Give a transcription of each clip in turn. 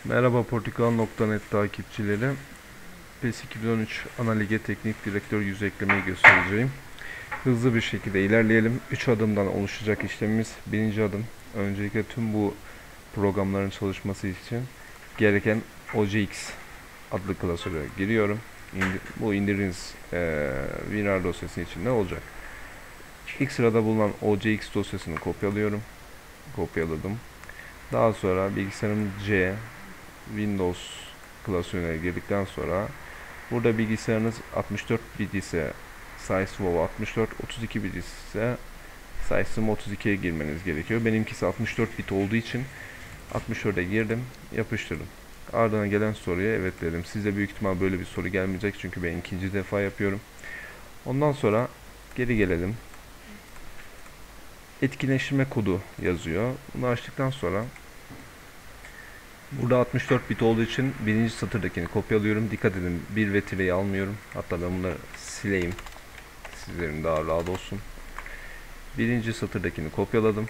Merhaba Portakal.net takipçileri. PES 2013 Ana Lig'e teknik direktör yüzü eklemeyi göstereceğim. Hızlı bir şekilde ilerleyelim. 3 adımdan oluşacak işlemimiz. Birinci adım, öncelikle tüm bu programların çalışması için gereken OJX adlı klasöre giriyorum. Bu indirdiğiniz WinRAR dosyasının içinde olacak. İlk sırada bulunan OJX dosyasını kopyaladım. Daha sonra bilgisayarım Windows klasörüne girdikten sonra burada bilgisayarınız 64 bit ise size 64, 32 bit ise size 32'ye girmeniz gerekiyor. Benimkisi 64 bit olduğu için 64'e girdim, yapıştırdım. Ardından gelen soruya evet dedim. Size büyük ihtimal böyle bir soru gelmeyecek çünkü ben ikinci defa yapıyorum. Ondan sonra geri gelelim. Etkileştirme kodu yazıyor. Bunu açtıktan sonra burada 64 bit olduğu için birinci satırdakini kopyalıyorum. Dikkat edin, bir ve tireyi almıyorum. Hatta ben bunları sileyim. Sizlerin daha rahat olsun. Birinci satırdakini kopyaladım.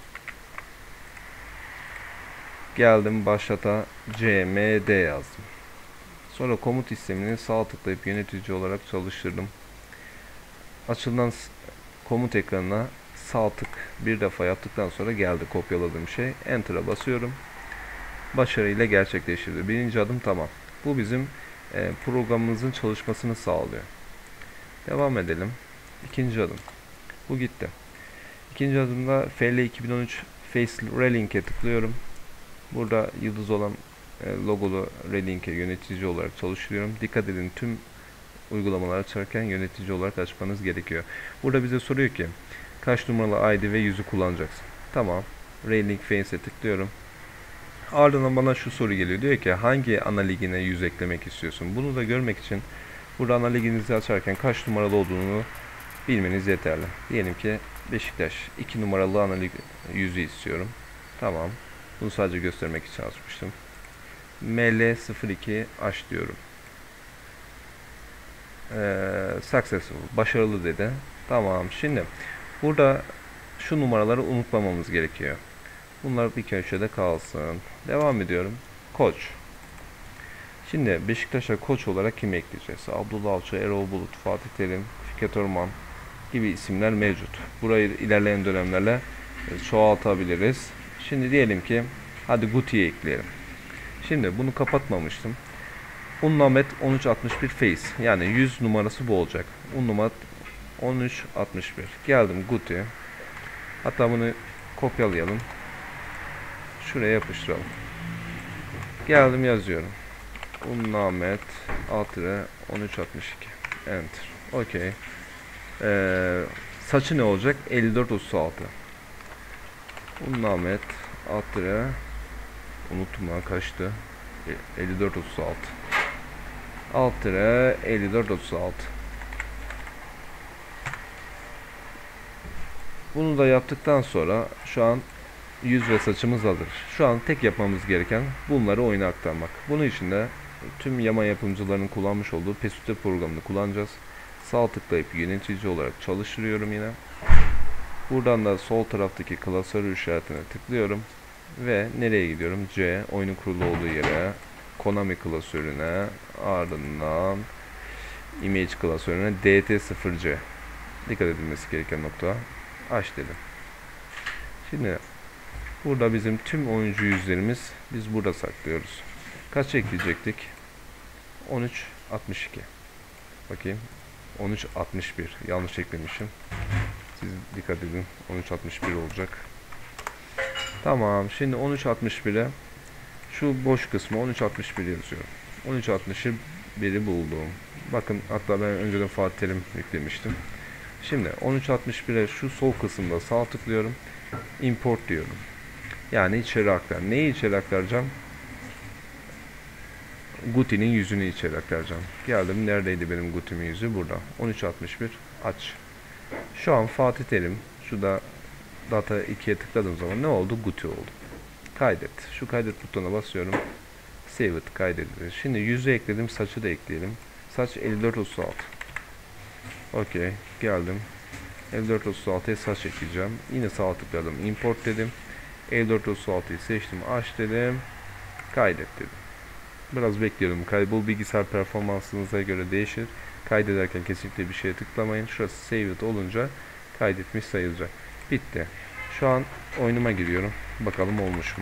Geldim başlata cmd yazdım. Sonra komut istemini sağ tıklayıp yönetici olarak çalıştırdım. Açılan komut ekranına sağ tık bir defa yaptıktan sonra geldi kopyaladığım şey. Enter'a basıyorum. Başarıyla gerçekleştirdi. Birinci adım tamam. Bu bizim programımızın çalışmasını sağlıyor. Devam edelim. İkinci adım. Bu gitti. İkinci adımda FL 2013 Face Relink'e tıklıyorum. Burada yıldız olan logolu Relink'e yönetici olarak çalıştırıyorum. Dikkat edin, tüm uygulamalar açarken yönetici olarak açmanız gerekiyor. Burada bize soruyor ki kaç numaralı ID ve yüzü kullanacaksın. Tamam. Relink Face'e tıklıyorum. Ardından bana şu soru geliyor. Diyor ki hangi ana ligine yüz eklemek istiyorsun? Bunu da görmek için burada ana liginizi açarken kaç numaralı olduğunu bilmeniz yeterli. Diyelim ki Beşiktaş 2 numaralı ana lig yüzü istiyorum. Tamam. Bunu sadece göstermek için açmıştım. ML02 aç diyorum. Successful. Başarılı dedi. Tamam. Şimdi burada şu numaraları unutmamamız gerekiyor. Bunlar bir köşede kalsın. Devam ediyorum. Koç. Şimdi Beşiktaş'a koç olarak kim ekleyeceğiz? Abdullah Avcı, Erol Bulut, Fatih Terim, Fikret Orman gibi isimler mevcut. Burayı ilerleyen dönemlerle çoğaltabiliriz. Şimdi diyelim ki hadi Guti'yi ekleyelim. Şimdi bunu kapatmamıştım. Unnamet 1361 Face. Yani 100 numarası bu olacak. Unnamet 1361. Geldim Guti. Hatta bunu kopyalayalım. Şuraya yapıştıralım. Geldim yazıyorum. Unnamet altı 1362. Enter. Okey. Saçı ne olacak? 54-36. Unnamet altı unuttum ha kaçtı. 54-36. Alt 54-36. Bunu da yaptıktan sonra şu an yüz ve saçımız hazır. Şu an tek yapmamız gereken bunları oyuna aktarmak. Bunun için de tüm yama yapımcılarının kullanmış olduğu PESUTE programını kullanacağız. Sağ tıklayıp yönetici olarak çalıştırıyorum yine. Buradan da sol taraftaki klasör işaretine tıklıyorum. Ve nereye gidiyorum? C, oyunun kurulu olduğu yere, Konami klasörüne, ardından Image klasörüne DT0C. Dikkat edilmesi gereken nokta. Aç dedim. Şimdi burada bizim tüm oyuncu yüzlerimiz biz burada saklıyoruz. Kaç ekleyecektik? 1362. Bakayım. 1361. Yanlış eklemişim. Siz dikkat edin. 1361 olacak. Tamam. Şimdi 1361'e şu boş kısmı 1361 yazıyorum. 1361'i buldum. Bakın hatta ben önceden Fatih Terim yüklemiştim. Şimdi 1361'e şu sol kısımda sağ tıklıyorum. Import diyorum. Yani içeri aktar. Neyi içeri aktaracağım? Guti'nin yüzünü içeri aktaracağım. Geldim. Neredeydi benim Guti'nin yüzü? Burada. 1361 aç. Şu an Fatih Terim. Şurada data 2'ye tıkladığım zaman ne oldu? Guti oldu. Kaydet. Şu kaydet butonuna basıyorum. Save it kaydedilir. Şimdi yüzü ekledim. Saçı da ekleyelim. Saç 54-36. Okey. Geldim. 54-36'ya saç ekleyeceğim. Yine sağ tıkladım. Import dedim. 54-36'yı seçtim. Aç dedim. Kaydet dedim. Biraz bekliyorum. Kaybol bilgisayar performansınıza göre değişir. Kaydederken kesinlikle bir şeye tıklamayın. Şurası Save It olunca kaydetmiş sayılacak. Bitti. Şu an oyunuma giriyorum. Bakalım olmuş mu?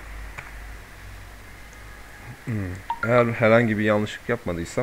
Eğer herhangi bir yanlışlık yapmadıysam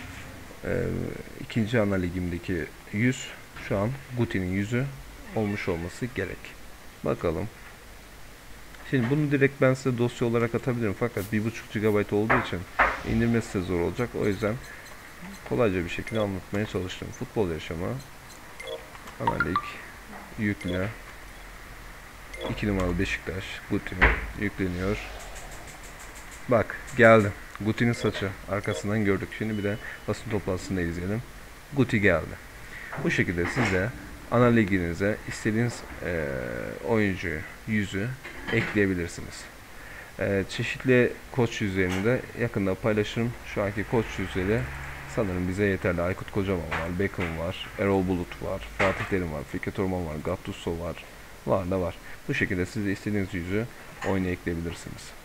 ikinci ana ligimdeki 100 şu an Guti'nin yüzü olmuş olması gerek. Bakalım. Şimdi bunu direkt ben size dosya olarak atabilirim fakat 1.5 GB olduğu için indirmesi de zor olacak. O yüzden kolayca bir şekilde anlatmaya çalıştım. Futbol yaşamı, ana lig, yükle, 2 numaralı Beşiktaş, Guti yükleniyor. Bak geldi. Guti'nin saçı arkasından gördük. Şimdi bir de basın toplantısında izleyelim. Guti geldi. Bu şekilde siz de ana liginize istediğiniz oyuncuyu, yüzü ekleyebilirsiniz. Çeşitli koç yüzlerini de yakında paylaşırım. Şu anki koç yüzleri sanırım bize yeterli. Aykut Kocaman var, Beckham var, Erol Bulut var, Fatih Terim var, Fikret Orman var, Gattuso var. Var da var. Bu şekilde siz de istediğiniz yüzü oyuna ekleyebilirsiniz.